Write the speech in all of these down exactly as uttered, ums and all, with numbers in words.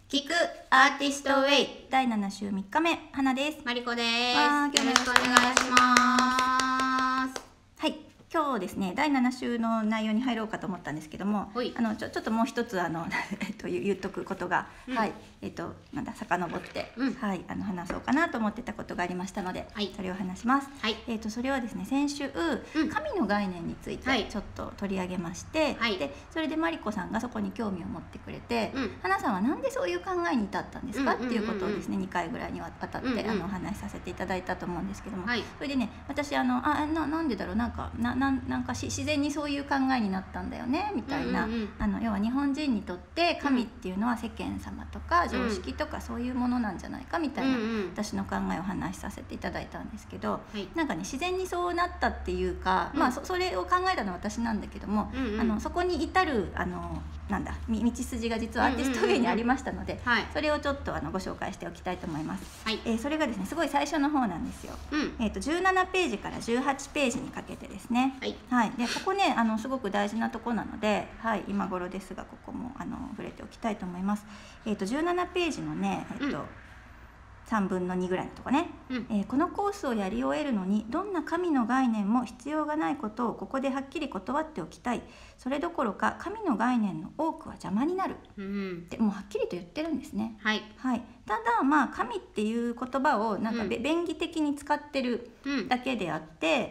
聞くアーティストウェイだいなな週みっかめ、花です。 マリコです。 わー、 よろしくお願いします。 はい、今日ですねだいなな週の内容に入ろうかと思ったんですけども、あのちょちょっともう一つあのえっと言っとくことが、うん、はいえっとなんだ遡って、うん、はいあの話そうかなと思ってたことがありましたので、はい、それを話します。はい、えっとそれはですね先週、うん、神の概念についてちょっと取り上げまして、はい、でそれでマリコさんがそこに興味を持ってくれて、うん、花さんはなんでそういう考えに至ったんですか、うん、っていうことをですねにかいぐらいにわたって、うんうん、あのお話しさせていただいたと思うんですけども、はい、それでね私あのあななんでだろうなんかなななんかし自然にそういう考えになったんだよねみたいな、うんうんうん、あの要は日本人にとって神っていうのは世間様とか常識とかそういうものなんじゃないかみたいな、うんうん、私の考えを話しさせていただいたんですけど、はい、なんかね自然にそうなったっていうか、うん、まあ そ, それを考えたのは私なんだけども、うんうん、あのそこに至るあのなんだ道筋が実はアーティストウェイにありましたので、はい、それをちょっとあのご紹介しておきたいと思います。はい、えー、それがですねすごい最初の方なんですよ。うん、えーとじゅうななページからじゅうはちページにかけてですね。はい、はい、でここねあのすごく大事なとこなので、はい、今頃ですがここもあの触れておきたいと思います。えーとじゅうななページのね、えーとうん、さんぶんのにぐらいのとこね、うん、えー、このコースをやり終えるのにどんな神の概念も必要がないことをここではっきり断っておきたい。それどころか神の概念の多くは邪魔になる、うん、ってもうはっきりと言ってるんですね。はい、はい、ただまあ神っていう言葉をなんか、うん、便宜的に使ってるだけであって、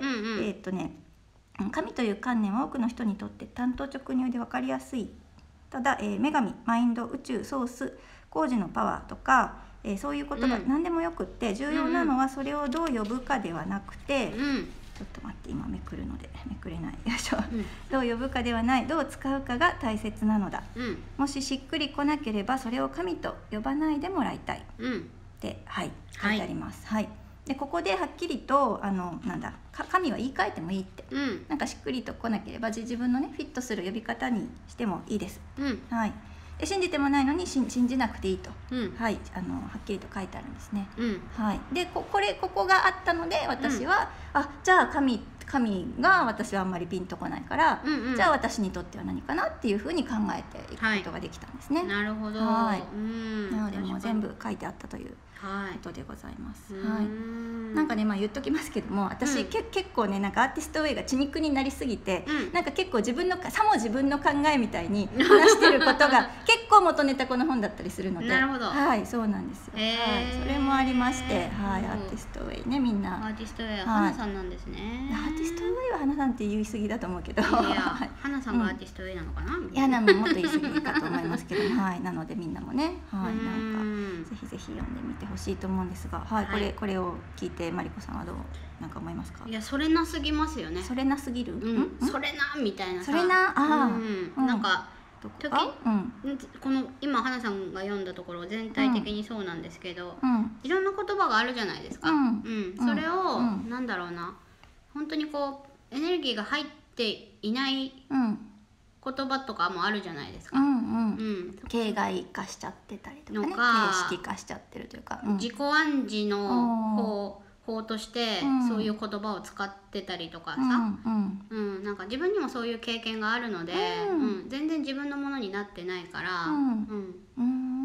うんうんうん、えっとね神という観念は多くの人にとって単刀直入で分かりやすい。ただ、えー、女神、マインド、宇宙、ソース、工事のパワーとか、えー、そういう言葉、うん、何でもよくって重要なのはそれをどう呼ぶかではなくて、うん、ちょっと待って今めくるのでめくれないよいしょ、うん、どう呼ぶかではないどう使うかが大切なのだ、うん、もししっくりこなければそれを神と呼ばないでもらいたい、うん、って、はい、書いてあります。はい、はい、でここではっきりとあのなんだ神は言い換えてもいいって、うん、なんかしっくりとこなければ自分のねフィットする呼び方にしてもいいです。うん、はい、で信じてもないのに信じなくていいと、うん、はい、あのはっきりと書いてあるんですね。うん、はい、で こ, これここがあったので私は、うん、あじゃあ神神が私はあんまりピンとこないから、うんうん、じゃあ私にとっては何かなっていうふうに考えていくことができたんですね。はい、 なるほど。 はい、 うん、 なのでもう全部書いてあったということでございます。はい、なんかね、まあ、言っときますけども私、うん、け結構ねなんかアーティストウェイが血肉になりすぎて、うん、なんか結構自分のさも自分の考えみたいに話してることが結構元ネタこの本だったりするのでなるほど、 はい、そうなんですよ。はい、それもありまして、はい、アーティストウェイねみんなアーティストウェイは花さんなんですね。 アーティストウェイは花さんって言い過ぎだと思うけど、いや花さんがアーティストウェイなのかな、うん、 いやなんももっと言い過ぎかと思いますけどはい、なのでみんなもね、はい、なんかぜひぜひ読んでみてほしいと思うんですが、はい、はい、これこれを聞いてマリコさんはどうなんか思いますか？ いやそれなすぎますよね。 それなすぎる？ うん、それなみたいなさ。 それな、ああ、なんか時、うん、この今花さんが読んだところ全体的にそうなんですけど、うん、いろんな言葉があるじゃないですか。うん、うん、それを、うん、なんだろうな、本当にこうエネルギーが入っていない言葉とかもあるじゃないですか。うんうんうん、形骸化しちゃってたりとかね、形式化しちゃってるというか、うん、 自己暗示の方法としてそういう言葉を使ってたりとかさ、うんうんうん、なんか自分にもそういう経験があるので、うんうん、全然自分のものになってないから、うんうん、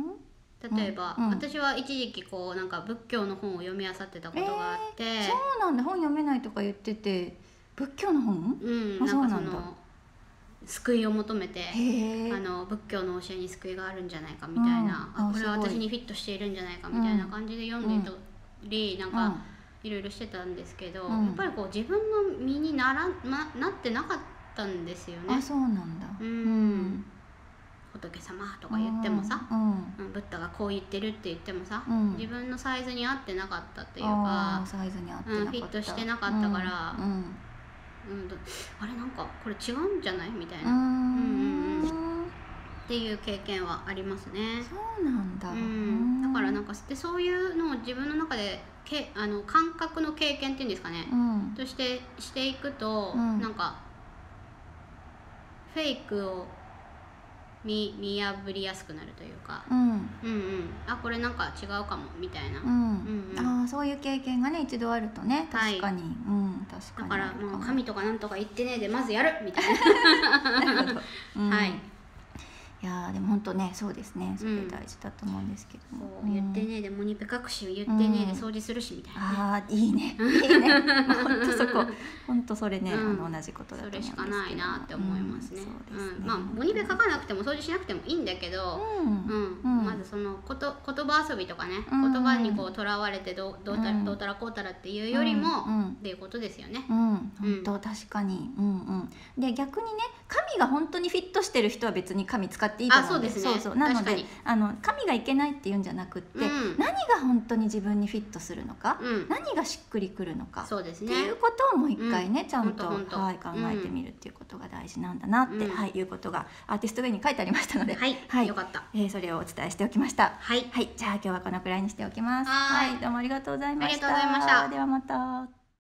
例えば、うんうん、私は一時期こうなんか仏教の本を読み漁ってたことがあって、えー、 そうなんだ、本読めないとか言ってて仏教の本？ うん、なんかその救いを求めてあの仏教の教えに救いがあるんじゃないかみたいな、うん、あこれは私にフィットしているんじゃないかみたいな感じで読んでたり、うん、なんかいろいろしてたんですけど、うん、やっぱりこう自分の身にならな、なってなかったんですよね。 あ、そうなんだ。 うん、うん、仏様とか言ってもさ、うん、ブッダがこう言ってるって言ってもさ、うん、自分のサイズに合ってなかったっていうか、 サイズに合ってなかった、 うん、フィットしてなかったから、うんうんうん、あれなんかこれ違うんじゃないみたいな、うんうんうん、っていう経験はありますね。 そうなんだ、うん、 だからなんかでそういうのを自分の中でけあの感覚の経験っていうんですかね、うん、としてしていくと、うん、なんかフェイクを見, 見破りやすくなるというか、うん、うんうんあこれなんか違うかもみたいな、うんうんうん、あそういう経験がね一度あるとね確かに、はい、うん、確かにだからもう神とかなんとか言ってねえでまずやるみたいななるほど、 うん、はい。いいやでも本当ねそうですね、それ大事だと思うんですけども、 うん、言ってねでモニペ隠し言ってねで掃除するしみたいな、ね、 ああいいねいいね本当そこ本当それね、うん、あの同じことだと思うんですけど、 それしかないなって思いますね。 うん、そうですね、 うん、まあモニペ書かなくても掃除しなくてもいいんだけど、うんうんうん、まずそのこと言葉遊びとかね、うん、言葉にこうとらわれてどうどうたら、うん、どうたらこうたらっていうよりも、うん、っていうことですよね。 うん、本当確かに、うんうん、で逆にね紙が本当にフィットしてる人は別に紙使っていいと思うんです。 そうですね。 そうそうなのであの紙がいけないっていうんじゃなくって、うん、何が本当に自分にフィットするのか、うん、何がしっくりくるのか、 そうですね、 っていうことをもう一回ね、うん、ちゃんと、 ほんとほんと、 はい、考えてみるっていうことが大事なんだなって、うん、はい、いうことがアーティストウェイに書いてありましたので、 はい、はい、よかった、 えー、それをお伝えしておきました。 はい、 はい、じゃあ今日はこのくらいにしておきます。 はい、 はい、どうもありがとうございました。 ありがとうございました。 ではまた。